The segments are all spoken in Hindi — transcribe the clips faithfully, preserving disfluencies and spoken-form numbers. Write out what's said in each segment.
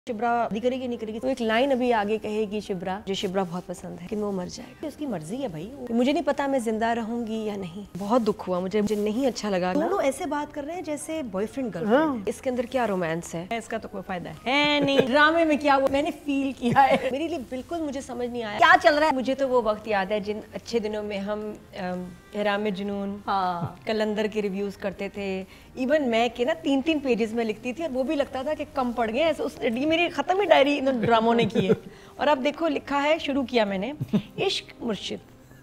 शिब्रा शादी करेगी नहीं करेगी तो एक लाइन अभी आगे कहेगी शिब्रा, जो शिब्रा बहुत पसंद है कि वो मर जाएगा, उसकी मर्जी है भाई, मुझे नहीं पता मैं जिंदा रहूंगी या नहीं। बहुत दुख हुआ मुझे, मुझे नहीं अच्छा लगा। दोनों ऐसे बात कर रहे हैं जैसे बॉयफ्रेंड गर्लफ्रेंड। इसके अंदर क्या रोमांस है, इसका तो कोई फायदा है नहीं। ड्रामे में क्या हुआ मैंने फील किया है, मेरे लिए बिल्कुल मुझे समझ नहीं आया क्या चल रहा है। मुझे तो वो वक्त याद है जिन अच्छे दिनों में हम एहराम जुनून, हाँ, कलंदर के रिव्यूज करते थे। इवन मैं के ना तीन तीन पेजेस में लिखती थी और वो भी लगता था कि कम पड़ गए। उस ये मेरी खत्म ही डायरी इन ड्रामों ने की है। और अब देखो लिखा है, शुरू किया मैंने इश्क मुर्शिद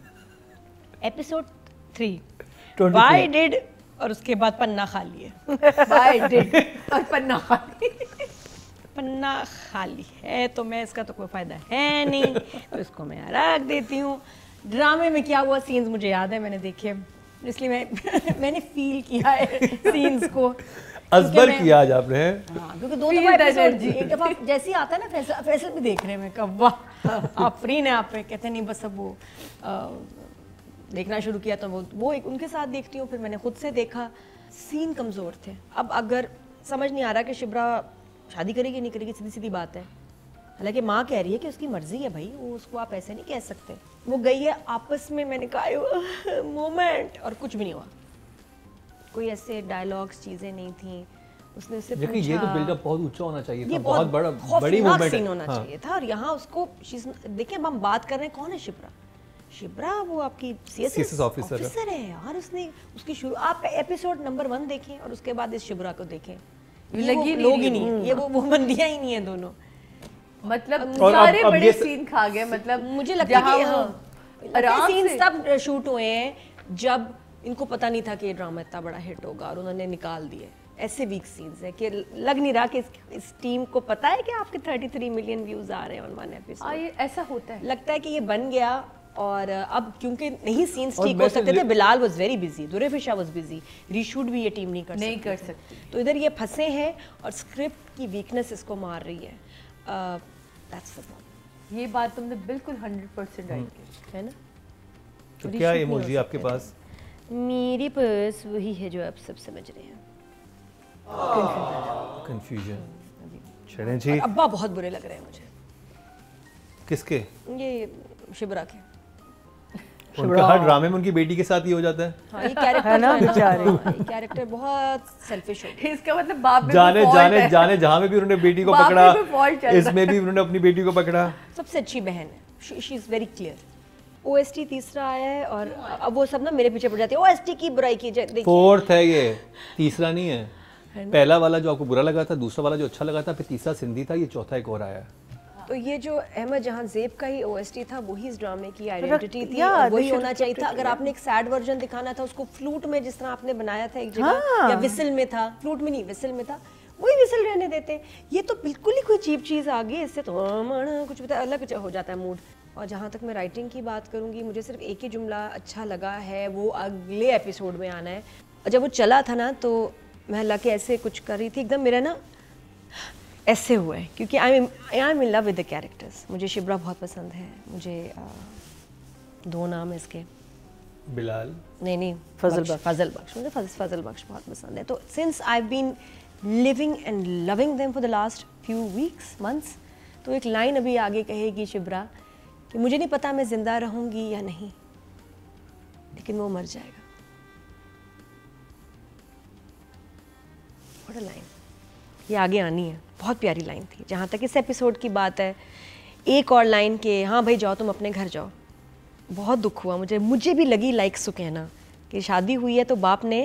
एपिसोड थ्री, व्हाई डिड, और उसके बाद पन्ना खाली है। व्हाई डिड और पन्ना खाली पन्ना खाली है तो मैं इसका तो कोई फायदा है नहीं, तो इसको मैं रख देती हूँ। ड्रामे में क्या हुआ सीन्स मुझे याद है, मैंने देखे, इसलिए मैं मैंने फील किया है सीन्स को। असबर किया आज आपने। हाँ, क्योंकि दो दफा एपिसोड एक दफा जैसे ही आता है ना फैसल फैसल भी देख रहे हैं, मैं कब वाह आप फ्री ने आप पे कहते नहीं, बस अब वो आ, देखना शुरू किया तो वो वो एक उनके साथ देखती हूँ, फिर मैंने खुद से देखा, सीन कमज़ोर थे। अब अगर समझ नहीं आ रहा कि शिब्रा शादी करेगी नहीं करेगी, सीधी सीधी बात है। हालांकि माँ कह रही है कि उसकी मर्जी है भाई, वो उसको आप ऐसे नहीं कह सकते। वो गई है आपस में, मैंने कहा मोमेंट, और कुछ भी नहीं हुआ, कोई ऐसे डायलॉग्स चीजें नहीं थी। उसने उससे पूछा, ये तो बिल्डअप बहुत ऊंचा होना चाहिए था, ये बहुत, बहुत बड़ा बड़ी मोमेंट सीन होना हाँ। चाहिए था। और यहाँ उसको देखिए, हम बात कर रहे हैं कौन है शिब्रा। शिब्रा वो आपकी सीएसएस ऑफिसर है यार। उसने उसकी शुरू, आप एपिसोड नंबर वन देखें और उसके बाद इस शिब्रा को देखें, लगी लोग ही नहीं, ये वो बंदियां ही नहीं है दोनों। मतलब सारे अब, बड़े सीन खा गए। मतलब मुझे लगता है कि सीन तब शूट हुए हैं जब इनको पता नहीं था कि ये ड्रामा इतना बड़ा हिट होगा और उन्होंने निकाल दिए। ऐसे वीक सीन्स हैं कि लग नहीं रहा कि इस, इस टीम को पता है कि आपके तैंतीस मिलियन व्यूज आ रहे हैं ऑन वन एपिसोड। ये ऐसा होता है, लगता है कि ये बन गया। और अब क्योंकि नहीं सीन्स ठीक हो सकते थे, Bilal was very busy, Durefishan was busy, reshoot भी ये टीम नहीं कर नहीं सकती कर सकती। तो इधर ये फंसे हैं और स्क्रिप्ट की वीकनेस इसको मार रही है। That's the problem. ये बात तुमने बिल्कुल हंड्रेड परसेंट राइट की है ना। तो क्या इमोजी आपके पास? मेरे पास वही है जो आप सब समझ रहे हैं, कंफ्यूजन। चलें जी। अब्बा बहुत बुरे लग रहे हैं मुझे। किसके? ये शिब्रा के। उनका हर ड्रामे में उनकी बेटी के साथ ही हो जाता है। हाँ, ये कैरेक्टर है ना बेचारे, ये कैरेक्टर बहुत सेल्फिश हो गया। इसका मतलब बाप में जाने जाने जाने जहाँ में भी उन्होंने बेटी को पकड़ा, इसमें भी उन्होंने अपनी बेटी को पकड़ा। सबसे अच्छी बहन है, she is very clear. OST तीसरा आया है और अब वो सब ना मेरे पीछे पड़ जाते हैं, ओएसटी की बुराई की जाए। फोर्थ है ये, तीसरा नहीं है। पहला वाला जो आपको बुरा लगा था, दूसरा वाला जो अच्छा लगा था, फिर तीसरा सिंधी था, ये चौथा एक और आया। तो ये जो अहमद जहां ज़ेब का ही ओएसटी था, वही इस ड्रामे की आइडेंटिटी थी और वही होना चाहिए था। अगर आपने एक सैड वर्जन दिखाना था उसको फ्लूट में, जिस तरह आपने बनाया था एक जगह, हाँ। या विसल में था, फ्लूट में नहीं विसल में था, वही विसल रहने देते। ये तो बिल्कुल ही कोई चीप चीज़ आ गई, इससे तो कुछ पता अलग हो जाता है मूड। और जहाँ तक मैं राइटिंग की बात करूँगी, मुझे सिर्फ एक ही जुमला अच्छा लगा है, वो अगले एपिसोड में आना है। और जब वो चला था ना तो मैं अल्लाह के ऐसे कुछ कर रही थी, एकदम मेरा ना ऐसे हुआ है, क्योंकि I am I am in love with the characters. मुझे शिब्रा बहुत पसंद है, मुझे आ, दो नाम है इसके, बिलाल नहीं नहीं फजल बख्श, फजल बख्श मुझे फजल फजल बख्श बहुत पसंद है। तो since I been living and loving them for the last few weeks months, तो एक लाइन अभी आगे कहेगी शिब्रा कि मुझे नहीं पता मैं जिंदा रहूंगी या नहीं, लेकिन वो मर जाएगा। व्हाट अ लाइन, ये आगे आनी है, बहुत प्यारी लाइन थी। जहाँ तक इस एपिसोड की बात है, एक और लाइन के हाँ भाई जाओ तुम अपने घर जाओ। बहुत दुख हुआ मुझे, मुझे भी लगी लाइक सुकैना कि शादी हुई है तो बाप ने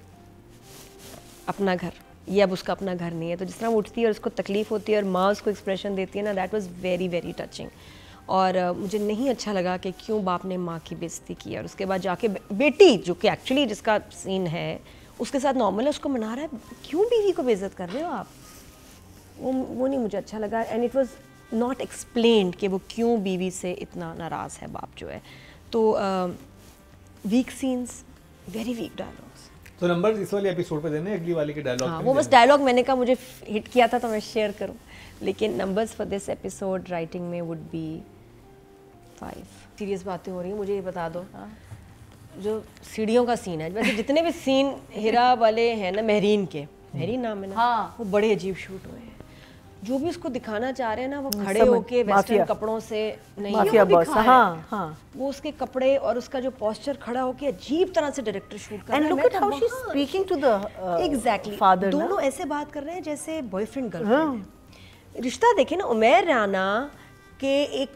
अपना घर, ये अब उसका अपना घर नहीं है। तो जिस तरह वो उठती है और उसको तकलीफ होती है और माँ उसको एक्सप्रेशन देती है ना, that was very very touching. और uh, मुझे नहीं अच्छा लगा कि क्यों बाप ने माँ की बेइज्जती की और उसके बाद जाके बेटी, जो कि एक्चुअली जिसका सीन है उसके साथ नॉर्मल है, उसको मना रहा है। क्यों बीवी को बेइज्जत कर रहे हो आप? वो वो नहीं मुझे अच्छा लगा। And it was not explained कि वो क्यों बीवी से इतना नाराज़ है बाप जो है। तो weak scenes, very weak dialogues. तो नंबर इस वाले एपिसोड पे देने, अगली वाली के डायलॉग। हाँ, वो बस डायलॉग मैंने कहा मुझे हिट किया था तो मैं शेयर करूँ, लेकिन numbers for this episode writing में वुड बी फाइव। सीरियस बातें हो रही हैं, मुझे ये बता दो, हाँ। जो सीढ़ियों का सीन है, वैसे जितने भी सीन हिरा वाले हैं ना, महरीन के, महरीन नाम है ना, हाँ। वो बड़े अजीब शूट हुए हैं। जो भी उसको दिखाना चाह रहे हैं ना वो खड़े होके वेस्टर्न कपड़ों से नहीं माफिया बॉस, हाँ हाँ, वो उसके कपड़े और उसका जो पोस्चर खड़ा होके अजीब तरह से डायरेक्टर शूट कर रहा है। And look at how she is speaking to the exactly father, दोनों ऐसे बात कर रहे हैं जैसे बॉयफ्रेंड गर्लफ्रेंड है। रिश्ता देखे ना, उमैर राना के एक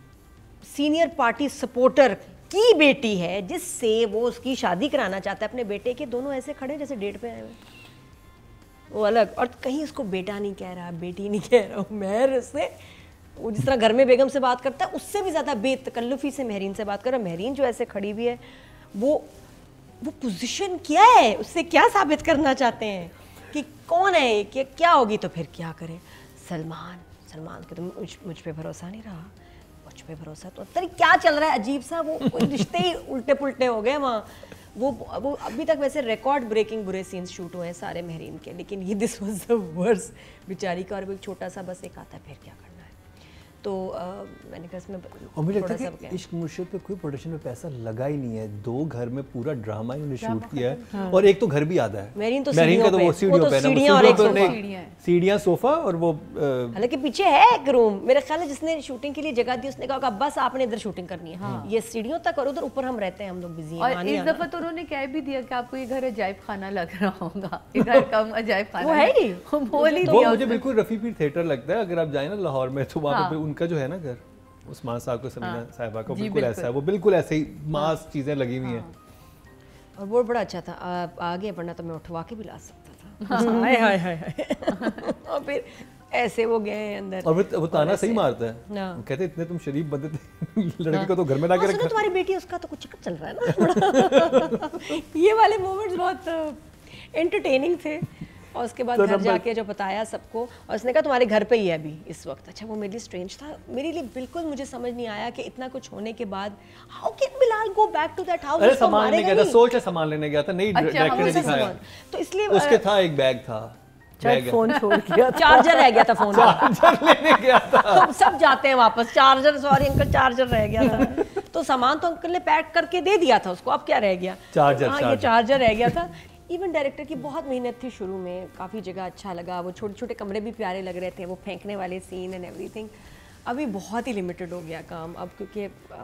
सीनियर पार्टी सपोर्टर की बेटी है जिससे वो उसकी शादी कराना चाहता है अपने बेटे के, दोनों ऐसे खड़े जैसे डेट पे आए हुए, वो अलग। और कहीं उसको बेटा नहीं कह रहा, बेटी नहीं कह रहा, मैं उससे वो जिस तरह घर में बेगम से बात करता है उससे भी ज़्यादा बेतकल्लुफ़ी से महरीन से बात कर रहा है। महरीन जो ऐसे खड़ी हुई है, वो वो पोजीशन क्या है, उससे क्या साबित करना चाहते हैं कि कौन है, कि क्या होगी तो फिर क्या करें। सलमान सलमान के तो मुझ, मुझ पे भरोसा नहीं रहा, मुझ पे भरोसा तो तरी क्या चल रहा है अजीब सा, वो रिश्ते ही उल्टे पुल्टे हो गए वहाँ। वो वो अभी तक वैसे रिकॉर्ड ब्रेकिंग बुरे सीन्स शूट हुए हैं सारे महरीन के, लेकिन ये दिस वाज द वर्स्ट बेचारी का। और वो एक छोटा सा बस एक आता है फिर क्या करना है, तो आ, मैंने कहा इसमें और मुझे लगता है कि इश्क मुर्शिद पे कोई प्रोडक्शन में पैसा लगा ही नहीं है। दो घर में पूरा ड्रामा इन्होंने शूट किया है, हाँ। और एक तो घर भी आधा है महरीन तो महरीन का तो वो सीढ़ियों पे ना, सीढ़ियां सोफा और वो हालांकि पीछे है एक रूम, मेरे ख्याल है जिसने शूटिंग के लिए जगह दी उसने कहा बस आपने इधर शूटिंग करनी है, हाँ। ये सीढ़ियों तक और उधर ऊपर हम रहते हैं, हम लोग बिजी हैं। और इस दफा तो उन्होंने कह भी दिया कि आपको ये घर अजायब खाना लग रहा होगा, ये घर कम अजायब खाना वो है ही बोल ही दिया। वो मुझे बिल्कुल रफी पीर थिएटर लगता है, अगर आप जाए ना लाहौर में तो वहाँ पे उनका जो है ना घर, उस्मान साहब को, समीना साहिबा को, बिल्कुल ऐसा है, वो बिल्कुल ऐसे ही मास चीजें लगी हुई हैं। और वो बड़ा अच्छा था, आगे बढ़ना तो मैं उठवा के भी ला सकता था, हाय हाय हाय। और फिर ऐसे वो गए अंदर, और वो वो ताना सही मारता है, कहते इतने तुम शरीफ बंदे थे, लड़की को तो घर में लाके रखा। तुम्हारी बेटी उसका तो कुछ चक्कर चल रहा है ना। ये वाले मोमेंट्स बहुत एंटरटेनिंग थे। और उसके बाद घर जाके जो बताया सबको, और उसने कहा तुम्हारे घर पे ही है अभी इस वक्त। अच्छा, वो मेरे लिए स्ट्रेंज था, मेरे लिए बिल्कुल मुझे समझ नहीं आया कि इतना कुछ होने के बाद how can Bilal go back to that house. अरे सामान लेने गया था, सोच है सामान लेने गया था, नहीं डायरेक्टर ने दिखाया, तो इसलिए उसके था एक बैग था, फोन छोड़ गया, चार्जर रह गया था, फोन चार्जर लेने गया था। तो सब जाते हैं वापस, चार्जर, सॉरी अंकल चार्जर रह गया था। तो सामान तो अंकल ने पैक करके दे दिया था उसको, अब क्या रह गया, चार्जर, हाँ ये चार्जर रह गया था। इवन डायरेक्टर की बहुत मेहनत थी शुरू में, काफ़ी जगह अच्छा लगा, वो छोटे छोटे कमरे भी प्यारे लग रहे थे, वो फेंकने वाले सीन एंड एवरीथिंग। अभी बहुत ही लिमिटेड हो गया काम अब, क्योंकि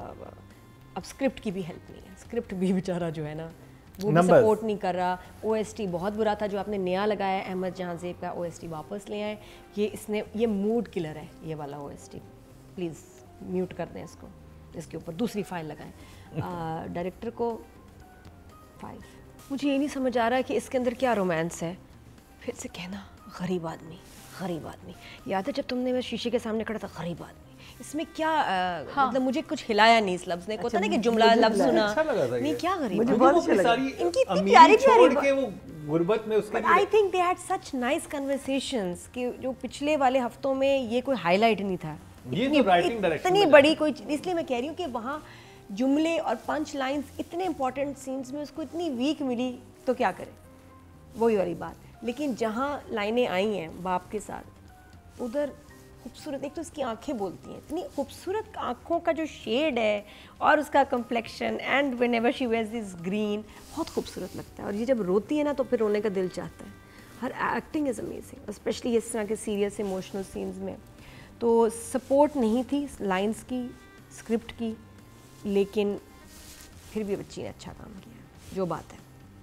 अब स्क्रिप्ट की भी हेल्प नहीं है, स्क्रिप्ट भी बेचारा जो है ना वो भी सपोर्ट नहीं कर रहा। ओएसटी बहुत बुरा था जो आपने नया लगाया, अहमद जहांजेब का ओएसटी वापस ले आए, ये इसने ये मूड किलर है ये वाला ओएसटी, प्लीज़ म्यूट कर दें इसको, इसके ऊपर दूसरी फाइल लगाएं। डायरेक्टर को फाइव, मुझे ये नहीं समझ आ रहा कि इसके अंदर क्या रोमांस है। फिर से कहना गरीब आदमी, गरीब आदमी, याद है जब तुमने मैं शीशे के सामने खड़ा था, गरीब आदमी, इसमें क्या आ, हाँ। मतलब मुझे कुछ हिलाया नहीं इस लफ्ज ने, अच्छा, होता ना कि जुमला लफ्ज सुना, अच्छा लगा था नहीं क्या गरीब, मुझे बहुत अच्छा लगा इनकी इतनी प्यारी प्यारी के वो गुर्बत में उसके, I think they had such nice conversations कि जो पिछले वाले हफ्तों में ये कोई हाईलाइट नहीं था, ये तो राइटिंग डायरेक्शन इतनी बड़ी कोई, इसलिए मैं कह रही हूँ कि वहाँ जुमले और पंच लाइंस इतने इंपॉर्टेंट सीन्स में उसको इतनी वीक मिली तो क्या करे, वही वाली बात। लेकिन जहाँ लाइनें आई हैं बाप के साथ, उधर खूबसूरत, एक तो उसकी आंखें बोलती हैं, इतनी खूबसूरत आंखों का जो शेड है और उसका complexion, and whenever she wears this green, बहुत खूबसूरत लगता है। और ये जब रोती है ना तो फिर रोने का दिल चाहता है। हर एक्टिंग इज़ अमेजिंग, स्पेशली इस तरह के सीरियस इमोशनल सीन्स में। तो सपोर्ट नहीं थी लाइन्स की, स्क्रिप्ट की, लेकिन फिर भी बच्ची ने अच्छा काम किया, जो बात है।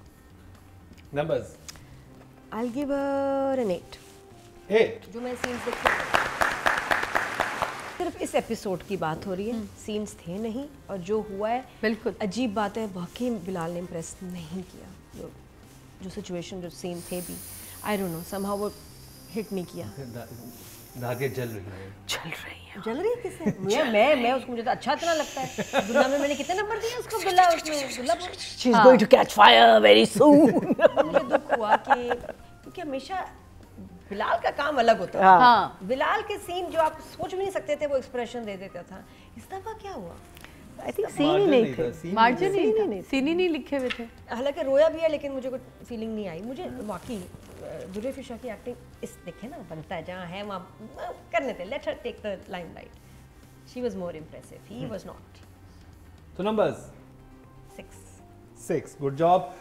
Numbers. I'll give her an eight. Eight. जो मैं सीन्स देखती सिर्फ इस एपिसोड की बात हो रही है, सीन्स थे नहीं, और जो हुआ है बिल्कुल अजीब बात है, बाकी बिलाल ने इम्प्रेस नहीं किया। जो जो सिचुएशन, जो सीन थे भी, आई डोंट नो, समहाउ वो हिट नहीं किया। धागे जल रही है, जल रही है, जल रही है किससे? मैं मैं मैं उसको, मुझे तो अच्छा इतना लगता है। दुल्ला में मैंने कितने नंबर दिए उसको, दुल्ला उसमें दुल्ला she is going to catch fire very soon. मुझे दुख हुआ कि क्योंकि हमेशा बिलाल का काम अलग होता है, हाँ। बिलाल के सीन जो आप सोच भी नहीं सकते थे वो एक्सप्रेशन दे देता था। इस दफा क्या हुआ? आई थिंक सीन ही नहीं थे, मार्जिन ही नहीं, सीन ही नहीं लिखे हुए थे। हालांकि रोया भी है लेकिन मुझे कोई फीलिंग नहीं आई। मुझे वाकई दुर्रे फिशा की एक्टिंग इस देखे ना, बनता है जहाँ है वहाँ करने थे, let her take the limelight. She was more impressive, he was not. So numbers Six. six. Good job.